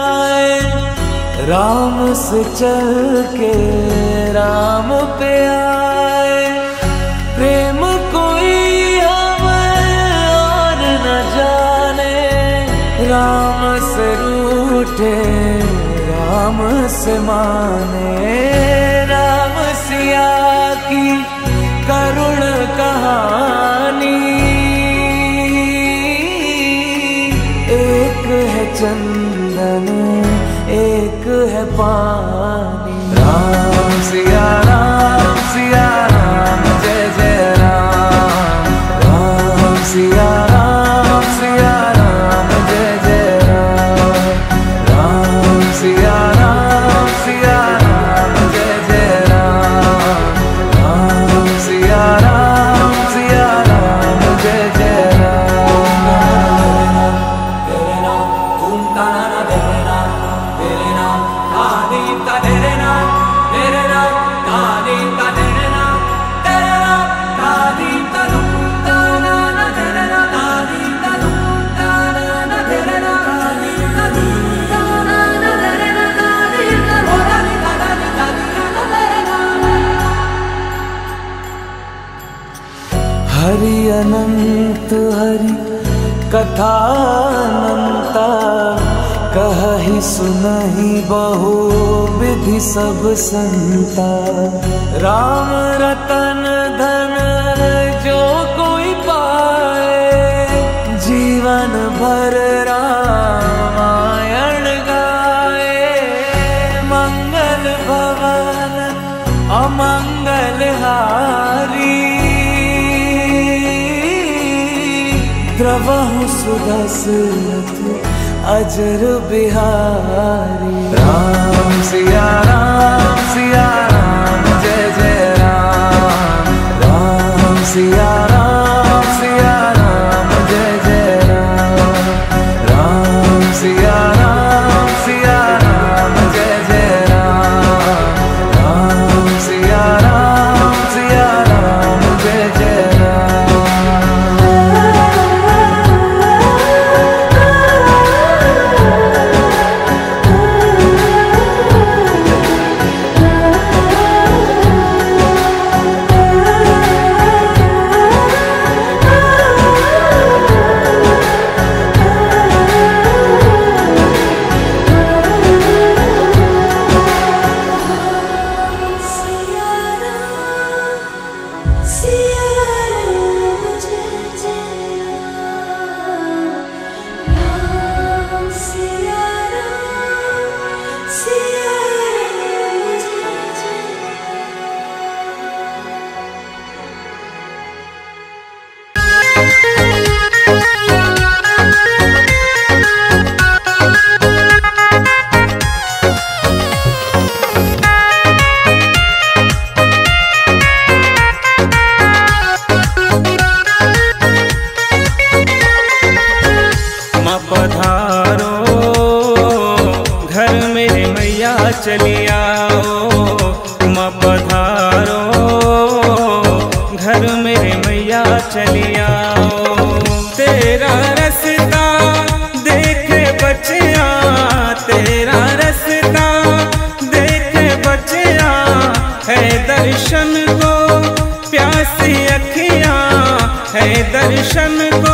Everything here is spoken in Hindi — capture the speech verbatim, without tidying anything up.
आए, राम से चल के राम पे आए। प्रेम कोई हमें और न जाने, राम से रूठे राम से माने। राम सिया की करुण कहानी, एक है चंदन एक है पानी। राम सिया राम सिया राम जय जय राम। राम सिया राम सिया राम जय जय राम। राम सिया राम सिया राम जय जय राम। राम सिया राम सिया राम जय जय राम। तेरे नाम ओम ताना तेरे नाम, तेरे नाम आदि का तेरे नाम, तेरे नाम आदि का तेरे नाम, तेरे नाम आदि का रूप ताना ना तेरे नाम, आदि का रूप ताना ना तेरे नाम, आदि का रूप ताना ना तेरे नाम, आदि का रूप ताना ना तेरे नाम। हरि अनंत हरि कथा अनंता, कहि सुनहि बहु विधि सब संता। राम रतन धन जो कोई पाए, जीवन भर रामायण गाए। मंगल भवन अमंगल हारी, द्रवहु सुदशरथ अजर बिहारी। राम सिया राम सिया राम जय जय राम। राम सिया राम सिया राम जय जय राम। राम सिया राम सिया राम जय जय राम। राम सिया राम सिया राम जय जय राम। चली आओ माँ पधारो, घर मेरे मैया चली आओ। तेरा रास्ता देखे बच्चिया, तेरा रास्ता देखे बच्चिया, है दर्शन को प्यासी अखियाँ, है दर्शन को